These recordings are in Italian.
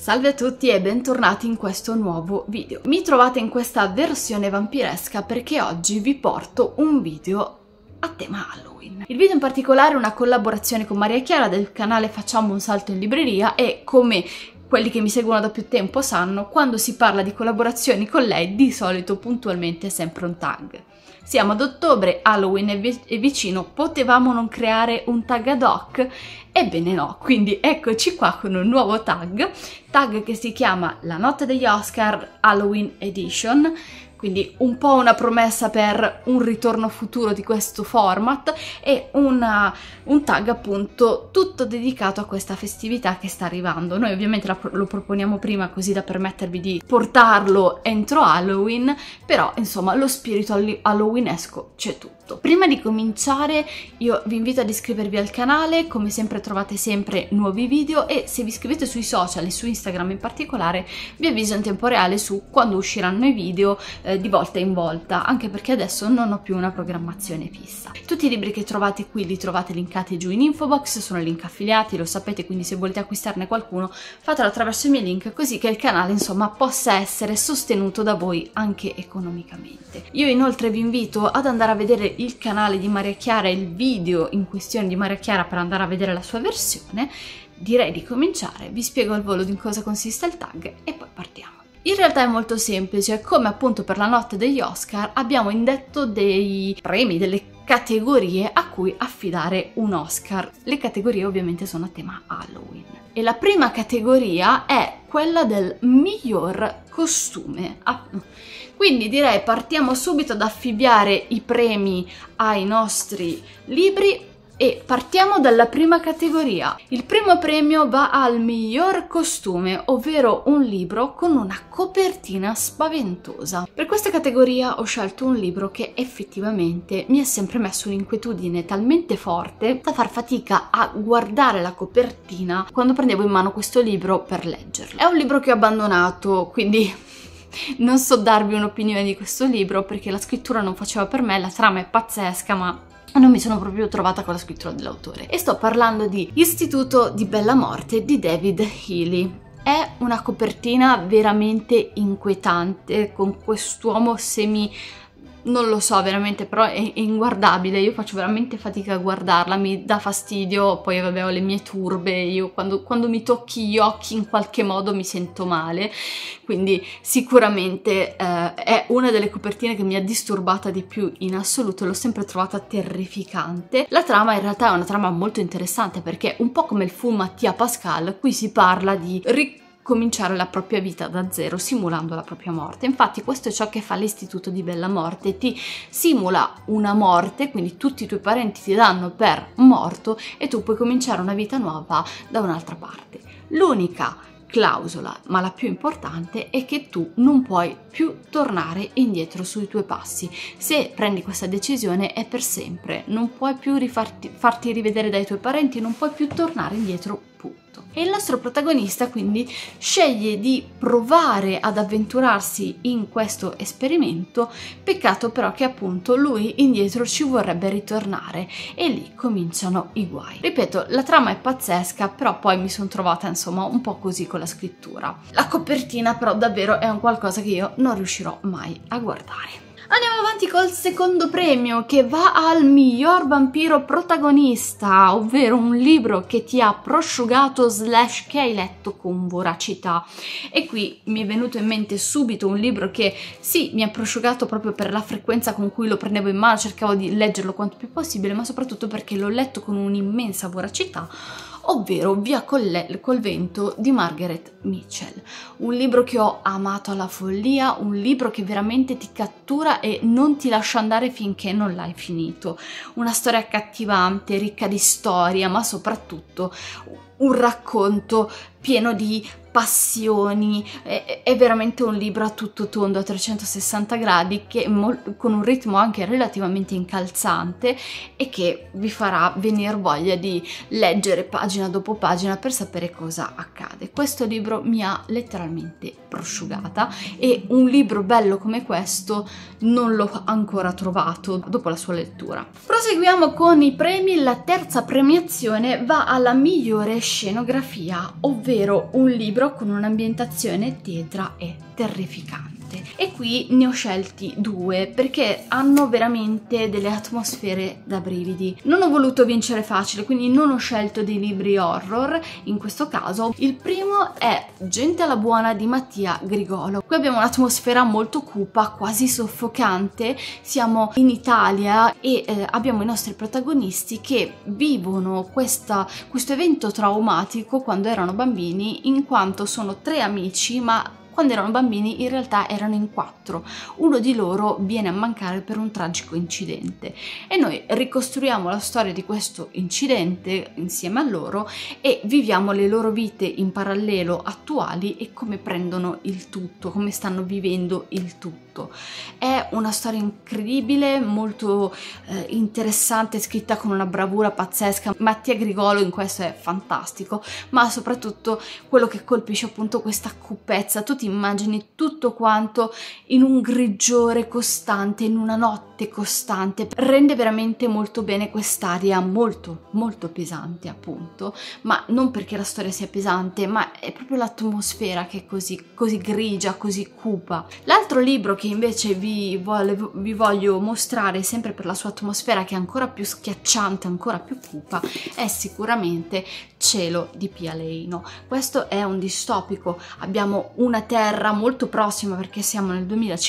Salve a tutti e bentornati in questo nuovo video. Mi trovate in questa versione vampiresca perché oggi vi porto un video a tema Halloween. Il video in particolare è una collaborazione con Maria Chiara del canale Facciamo un salto in libreria e come quelli che mi seguono da più tempo sanno, quando si parla di collaborazioni con lei di solito puntualmente è sempre un tag. Siamo ad ottobre, Halloween è vicino, potevamo non creare un tag ad hoc? Ebbene no, quindi eccoci qua con un nuovo tag che si chiama La notte degli Oscar Halloween Edition, quindi un po' una promessa per un ritorno futuro di questo format e un tag appunto tutto dedicato a questa festività che sta arrivando. Noi ovviamente lo proponiamo prima così da permettervi di portarlo entro Halloween, però insomma lo spirito halloweenesco c'è tutto. Prima di cominciare io vi invito ad iscrivervi al canale, come sempre trovate sempre nuovi video e se vi iscrivete sui social e su Instagram in particolare vi avviso in tempo reale su quando usciranno i video di volta in volta, anche perché adesso non ho più una programmazione fissa. Tutti i libri che trovate qui li trovate linkati giù in info box, sono link affiliati, lo sapete, quindi se volete acquistarne qualcuno fatelo attraverso i miei link così che il canale insomma possa essere sostenuto da voi anche economicamente. Io inoltre vi invito ad andare a vedere il canale di Maria Chiara e il video in questione di Maria Chiara per andare a vedere la sua versione. Direi di cominciare, vi spiego al volo di cosa consiste il tag e poi partiamo. In realtà è molto semplice, come appunto per la notte degli Oscar abbiamo indetto dei premi, delle categorie a cui affidare un Oscar. Le categorie ovviamente sono a tema Halloween. E la prima categoria è quella del miglior costume. Quindi direi partiamo subito ad affibbiare i premi ai nostri libri e partiamo dalla prima categoria. Il primo premio va al miglior costume, ovvero un libro con una copertina spaventosa. Per questa categoria ho scelto un libro che effettivamente mi ha sempre messo un'inquietudine talmente forte da far fatica a guardare la copertina quando prendevo in mano questo libro per leggerlo. È un libro che ho abbandonato, quindi non so darvi un'opinione di questo libro perché la scrittura non faceva per me, la trama è pazzesca, ma non mi sono proprio trovata con la scrittura dell'autore. E sto parlando di Istituto di Bella Morte di David Healy. È una copertina veramente inquietante con quest'uomo non lo so veramente, però è inguardabile, io faccio veramente fatica a guardarla, mi dà fastidio, poi vabbè ho le mie turbe, io quando mi tocchi gli occhi in qualche modo mi sento male, quindi sicuramente è una delle copertine che mi ha disturbata di più in assoluto, l'ho sempre trovata terrificante. La trama in realtà è una trama molto interessante perché un po' come il fu Mattia Pascal, qui si parla di cominciare la propria vita da zero simulando la propria morte. Infatti questo è ciò che fa l'Istituto di Bella Morte, ti simula una morte, quindi tutti i tuoi parenti ti danno per morto e tu puoi cominciare una vita nuova da un'altra parte. L'unica clausola, ma la più importante, è che tu non puoi più tornare indietro sui tuoi passi. Se prendi questa decisione è per sempre, non puoi più farti rivedere dai tuoi parenti, non puoi più tornare indietro, punto. E il nostro protagonista quindi sceglie di provare ad avventurarsi in questo esperimento, peccato però che appunto lui indietro ci vorrebbe ritornare e lì cominciano i guai. Ripeto, la trama è pazzesca, però poi mi sono trovata insomma un po' così con la scrittura. La copertina però davvero è un qualcosa che io non riuscirò mai a guardare. Andiamo avanti col secondo premio che va al miglior vampiro protagonista, ovvero un libro che ti ha prosciugato / che hai letto con voracità. E qui mi è venuto in mente subito un libro che sì, mi ha prosciugato proprio per la frequenza con cui lo prendevo in mano, cercavo di leggerlo quanto più possibile, ma soprattutto perché l'ho letto con un'immensa voracità, ovvero Via col vento di Margaret Mitchell. Un libro che ho amato alla follia, un libro che veramente ti cattura e non ti lascia andare finché non l'hai finito. Una storia accattivante, ricca di storia, ma soprattutto un racconto pieno di passioni, è veramente un libro a tutto tondo, a 360 gradi, che con un ritmo anche relativamente incalzante e che vi farà venire voglia di leggere pagina dopo pagina per sapere cosa accade. Questo libro mi ha letteralmente prosciugata e un libro bello come questo non l'ho ancora trovato dopo la sua lettura. Proseguiamo con i premi. La terza premiazione va alla migliore scenografia, ovvero un libro con un'ambientazione tetra e terrificante. E qui ne ho scelti due perché hanno veramente delle atmosfere da brividi. Non ho voluto vincere facile, quindi non ho scelto dei libri horror in questo caso. Il primo è Gente alla buona di Mattia Grigolo. Qui abbiamo un'atmosfera molto cupa, quasi soffocante. Siamo in Italia e abbiamo i nostri protagonisti che vivono questo evento traumatico quando erano bambini, in quanto sono tre amici, ma quando erano bambini in realtà erano in 4. Uno di loro viene a mancare per un tragico incidente e noi ricostruiamo la storia di questo incidente insieme a loro e viviamo le loro vite in parallelo attuali e come prendono il tutto, come stanno vivendo il tutto. È una storia incredibile, molto interessante, scritta con una bravura pazzesca. Mattia Grigolo in questo è fantastico, ma soprattutto quello che colpisce appunto questa cupezza. Tu ti immagini tutto quanto in un grigiore costante, in una notte costante. Rende veramente molto bene quest'aria molto molto pesante appunto, ma non perché la storia sia pesante, ma è proprio l'atmosfera che è così grigia, così cupa. L'altro libro che invece vi voglio mostrare, sempre per la sua atmosfera che è ancora più schiacciante, ancora più cupa, è sicuramente Cielo di Pia Leino. Questo è un distopico, abbiamo una Terra molto prossima perché siamo nel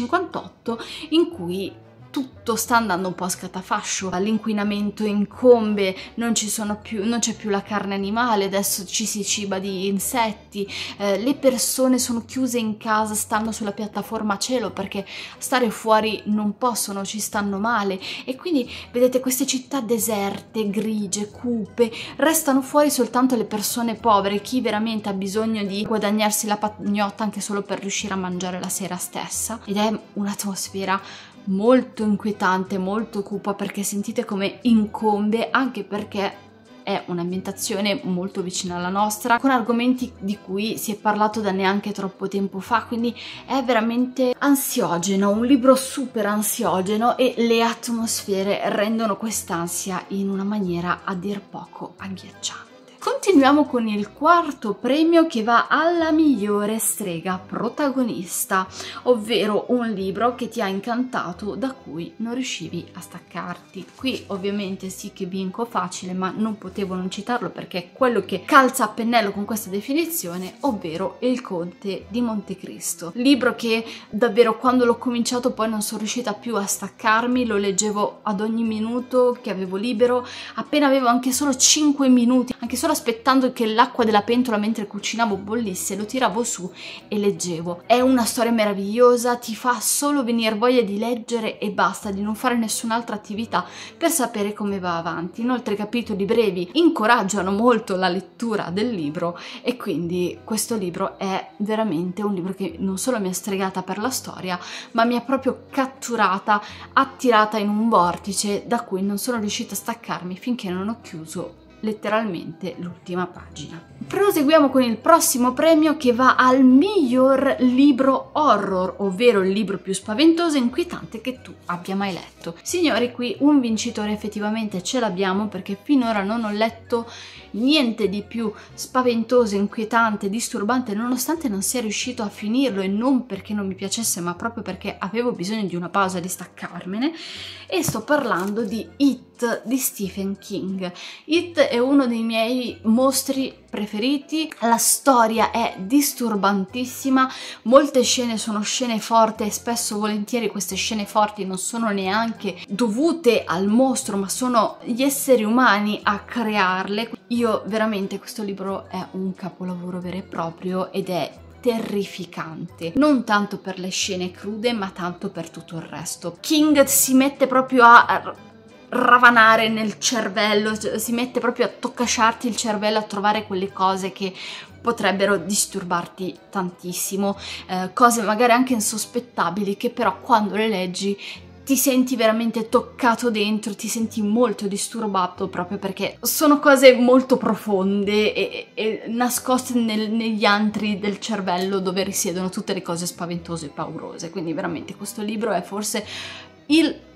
2058 in cui tutto sta andando un po' a scatafascio, l'inquinamento incombe, non c'è più la carne animale, adesso ci si ciba di insetti, le persone sono chiuse in casa, stanno sulla piattaforma cielo perché stare fuori non possono, ci stanno male e quindi vedete queste città deserte, grigie, cupe, restano fuori soltanto le persone povere, chi veramente ha bisogno di guadagnarsi la pagnotta anche solo per riuscire a mangiare la sera stessa, ed è un'atmosfera molto inquietante, molto cupa perché sentite come incombe, anche perché è un'ambientazione molto vicina alla nostra, con argomenti di cui si è parlato da neanche troppo tempo fa, quindi è veramente ansiogeno, un libro super ansiogeno e le atmosfere rendono quest'ansia in una maniera a dir poco agghiacciante. Continuiamo con il quarto premio che va alla migliore strega protagonista, ovvero un libro che ti ha incantato, da cui non riuscivi a staccarti. Qui ovviamente sì che vinco facile, ma non potevo non citarlo perché è quello che calza a pennello con questa definizione, ovvero Il Conte di Montecristo. Libro che davvero quando l'ho cominciato poi non sono riuscita più a staccarmi, lo leggevo ad ogni minuto che avevo libero, appena avevo anche solo 5 minuti, anche solo aspettando che l'acqua della pentola mentre cucinavo bollisse, lo tiravo su e leggevo. È una storia meravigliosa, ti fa solo venire voglia di leggere e basta, di non fare nessun'altra attività per sapere come va avanti. Inoltre i capitoli brevi incoraggiano molto la lettura del libro e quindi questo libro è veramente un libro che non solo mi ha stregata per la storia, ma mi ha proprio catturata, attirata in un vortice da cui non sono riuscita a staccarmi finché non ho chiuso letteralmente l'ultima pagina. Proseguiamo con il prossimo premio che va al miglior libro horror, ovvero il libro più spaventoso e inquietante che tu abbia mai letto. Signori, qui un vincitore effettivamente ce l'abbiamo perché finora non ho letto niente di più spaventoso, inquietante, disturbante, nonostante non sia riuscito a finirlo e non perché non mi piacesse ma proprio perché avevo bisogno di una pausa, di staccarmene, e sto parlando di It di Stephen King. It è uno dei miei mostri preferiti, la storia è disturbantissima, molte scene sono scene forti e spesso volentieri queste scene forti non sono neanche dovute al mostro ma sono gli esseri umani a crearle. Io veramente, questo libro è un capolavoro vero e proprio ed è terrificante, non tanto per le scene crude ma tanto per tutto il resto. King si mette proprio a ravanare nel cervello, si mette proprio a toccasciarti il cervello, a trovare quelle cose che potrebbero disturbarti tantissimo, cose magari anche insospettabili che però quando le leggi ti senti veramente toccato dentro, ti senti molto disturbato proprio perché sono cose molto profonde e nascoste negli antri del cervello dove risiedono tutte le cose spaventose e paurose. Quindi veramente questo libro è forse il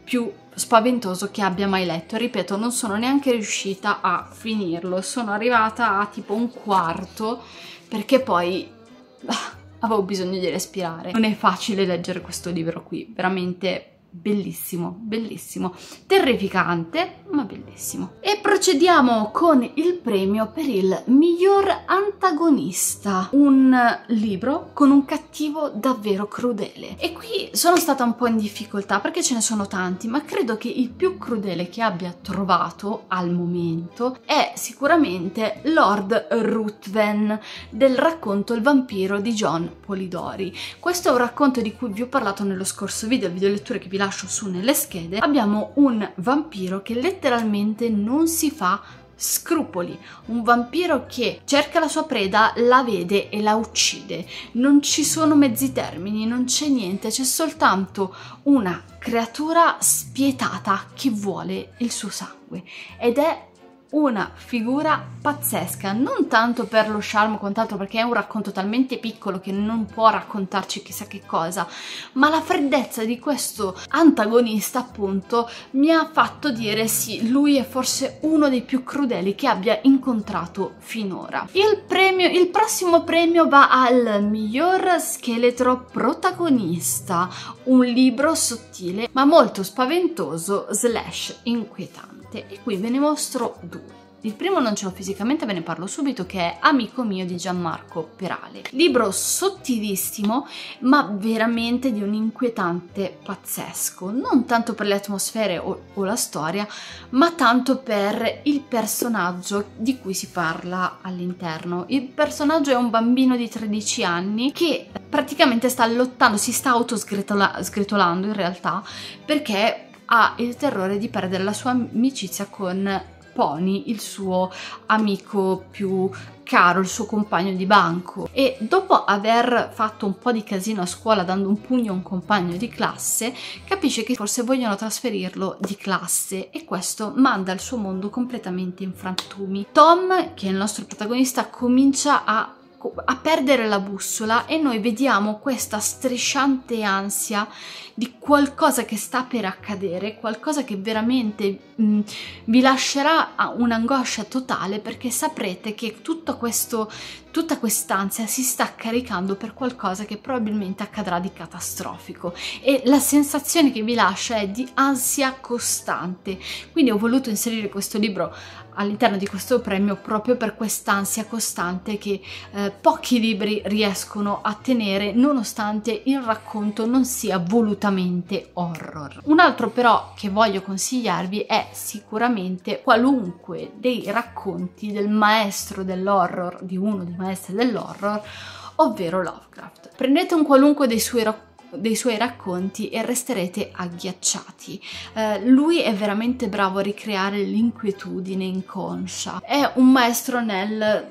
più spaventoso che abbia mai letto. Ripeto, non sono neanche riuscita a finirlo, sono arrivata a tipo un quarto perché poi avevo bisogno di respirare. Non è facile leggere questo libro qui, veramente bellissimo, bellissimo, terrificante ma bellissimo. E procediamo con il premio per il miglior antagonista, un libro con un cattivo davvero crudele. E qui sono stata un po' in difficoltà perché ce ne sono tanti, ma credo che il più crudele che abbia trovato al momento è sicuramente Lord Ruthven del racconto Il vampiro di John Polidori. Questo è un racconto di cui vi ho parlato nello scorso video, il video letture che vi lascio su nelle schede. Abbiamo un vampiro che letteralmente non si fa scrupoli, un vampiro che cerca la sua preda, la vede e la uccide. Non ci sono mezzi termini, non c'è niente, c'è soltanto una creatura spietata che vuole il suo sangue ed è una figura pazzesca, non tanto per lo charme o quant'altro, perché è un racconto talmente piccolo che non può raccontarci chissà che cosa, ma la freddezza di questo antagonista appunto mi ha fatto dire sì, lui è forse uno dei più crudeli che abbia incontrato finora. Il prossimo premio va al miglior scheletro protagonista, un libro sottile ma molto spaventoso / inquietante. E qui ve ne mostro due. Il primo non ce l'ho fisicamente, ve ne parlo subito, che è Amico mio di Gianmarco Perale. Libro sottilissimo, ma veramente di un inquietante pazzesco. Non tanto per le atmosfere o la storia, ma tanto per il personaggio di cui si parla all'interno. Il personaggio è un bambino di 13 anni che praticamente sta lottando, si sta autosgretolando in realtà, perché ha il terrore di perdere la sua amicizia con Pony, il suo amico più caro, il suo compagno di banco. E dopo aver fatto un po' di casino a scuola dando un pugno a un compagno di classe, capisce che forse vogliono trasferirlo di classe e questo manda il suo mondo completamente in frantumi. Tom, che è il nostro protagonista, comincia a perdere la bussola e noi vediamo questa strisciante ansia di qualcosa che sta per accadere, qualcosa che veramente vi lascerà un'angoscia totale, perché saprete che tutta quest'ansia si sta caricando per qualcosa che probabilmente accadrà di catastrofico e la sensazione che vi lascia è di ansia costante. Quindi ho voluto inserire questo libro all'interno di questo premio proprio per quest'ansia costante che pochi libri riescono a tenere, nonostante il racconto non sia volutamente horror. Un altro però che voglio consigliarvi è sicuramente qualunque dei racconti del maestro dell'horror, di uno dei maestri dell'horror, ovvero Lovecraft. Prendete un qualunque dei suoi racconti e resterete agghiacciati. Lui è veramente bravo a ricreare l'inquietudine inconscia. È un maestro nel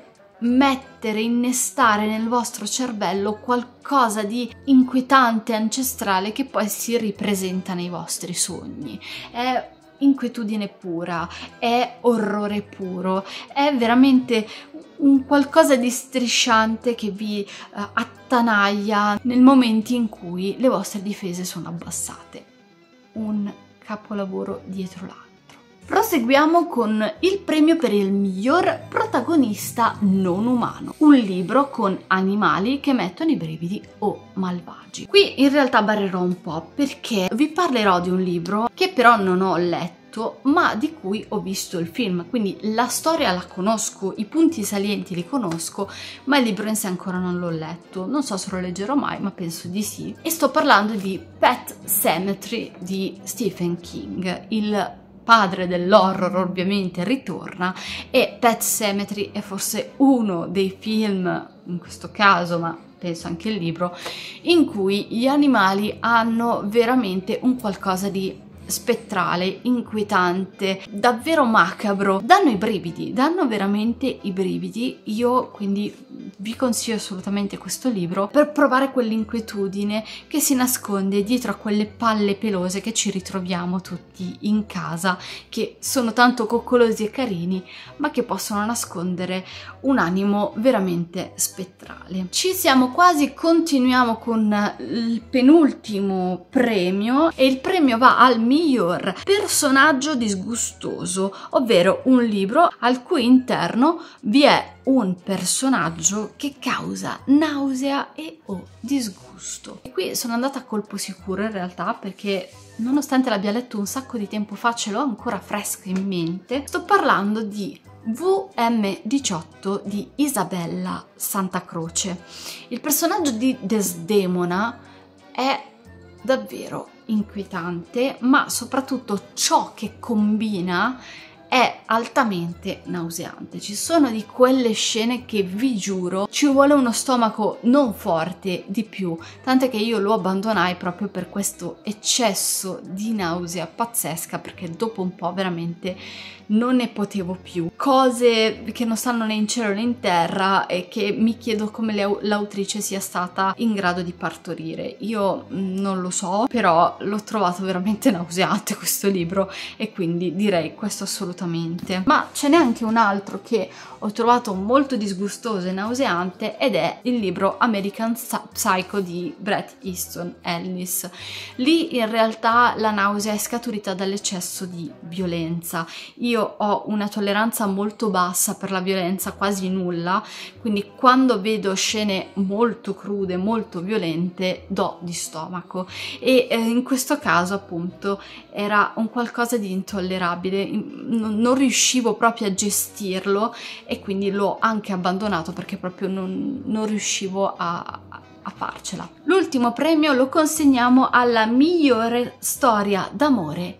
innestare nel vostro cervello qualcosa di inquietante, ancestrale, che poi si ripresenta nei vostri sogni. È inquietudine pura, è orrore puro, è veramente un qualcosa di strisciante che vi attanaglia nel momento in cui le vostre difese sono abbassate. Un capolavoro dietro l'altro. Proseguiamo con il premio per il miglior protagonista non umano, un libro con animali che mettono i brividi o malvagi. Qui in realtà barrerò un po' perché vi parlerò di un libro che però non ho letto, ma di cui ho visto il film, quindi la storia la conosco, i punti salienti li conosco, ma il libro in sé ancora non l'ho letto. Non so se lo leggerò mai, ma penso di sì. E sto parlando di Pet Sematary di Stephen King. Il padre dell'horror ovviamente ritorna e Pet Sematary è forse uno dei film, in questo caso, ma penso anche il libro, in cui gli animali hanno veramente un qualcosa di spettrale, inquietante, davvero macabro. Danno i brividi, danno veramente i brividi. Io quindi vi consiglio assolutamente questo libro per provare quell'inquietudine che si nasconde dietro a quelle palle pelose che ci ritroviamo tutti in casa, che sono tanto coccolosi e carini, ma che possono nascondere un animo veramente spettrale. Ci siamo quasi, continuiamo con il penultimo premio, e il premio va al miglior personaggio disgustoso, ovvero un libro al cui interno vi è un personaggio che causa nausea e o disgusto. E qui sono andata a colpo sicuro in realtà, perché nonostante l'abbia letto un sacco di tempo fa, ce l'ho ancora fresco in mente. Sto parlando di VM18 di Isabella Santa Croce. Il personaggio di Desdemona è davvero inquietante, ma soprattutto ciò che combina è altamente nauseante. Ci sono di quelle scene che vi giuro ci vuole uno stomaco non forte di più, tant'è che io lo abbandonai proprio per questo eccesso di nausea pazzesca, perché dopo un po' veramente non ne potevo più. Cose che non stanno né in cielo né in terra e che mi chiedo come l'autrice sia stata in grado di partorire. Io non lo so, però l'ho trovato veramente nauseante questo libro, e quindi direi questo assolutamente. Ma ce n'è anche un altro che ho trovato molto disgustoso e nauseante, ed è il libro American Psycho di Bret Easton Ellis. Lì in realtà la nausea è scaturita dall'eccesso di violenza. Io ho una tolleranza molto bassa per la violenza, quasi nulla, quindi quando vedo scene molto crude, molto violente, do di stomaco, e in questo caso appunto era un qualcosa di intollerabile, non riuscivo proprio a gestirlo, e quindi l'ho anche abbandonato perché proprio non riuscivo a farcela. L'ultimo premio lo consegniamo alla migliore storia d'amore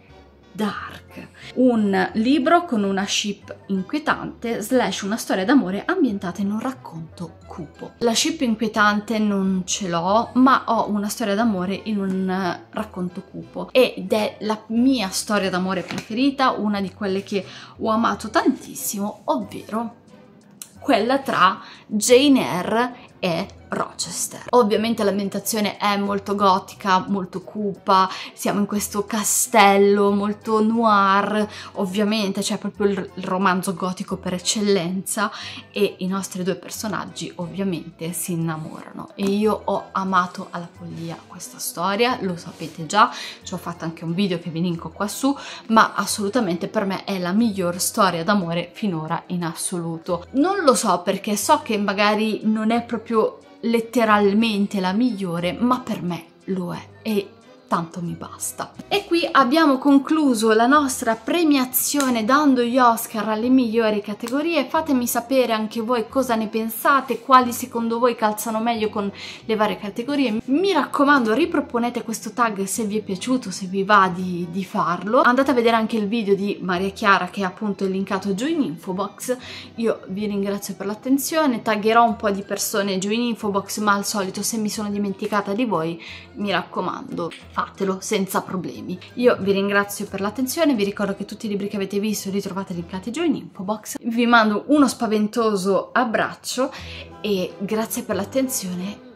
dark, un libro con una ship inquietante / una storia d'amore ambientata in un racconto cupo. La ship inquietante non ce l'ho, ma ho una storia d'amore in un racconto cupo, ed è la mia storia d'amore preferita, una di quelle che ho amato tantissimo, ovvero quella tra Jane Eyre e Rochester. Ovviamente l'ambientazione è molto gotica, molto cupa, siamo in questo castello molto noir, ovviamente c'è proprio il romanzo gotico per eccellenza, e i nostri due personaggi ovviamente si innamorano, e io ho amato alla follia questa storia, lo sapete già, ci ho fatto anche un video che vi linko qua su, ma assolutamente per me è la miglior storia d'amore finora in assoluto. Non lo so, perché so che magari non è proprio letteralmente la migliore, ma per me lo è, e tanto mi basta. E qui abbiamo concluso la nostra premiazione dando gli Oscar alle migliori categorie. Fatemi sapere anche voi cosa ne pensate, quali secondo voi calzano meglio con le varie categorie. Mi raccomando, riproponete questo tag se vi è piaciuto, se vi va di farlo. Andate a vedere anche il video di Maria Chiara, che appunto è linkato giù in info box. Io vi ringrazio per l'attenzione, taggerò un po' di persone giù in info box, ma al solito se mi sono dimenticata di voi, mi raccomando, fatelo senza problemi. Io vi ringrazio per l'attenzione, vi ricordo che tutti i libri che avete visto li trovate linkati giù in info box. Vi mando uno spaventoso abbraccio e grazie per l'attenzione